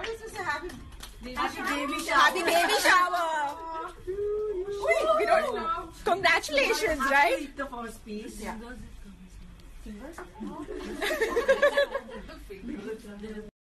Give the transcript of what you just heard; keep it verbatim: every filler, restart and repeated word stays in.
this is a happy baby Happy shower. baby shower. Happy baby shower. Wait, we don't. Congratulations, right? Eat the first piece. Yeah. Fingers. Fingers?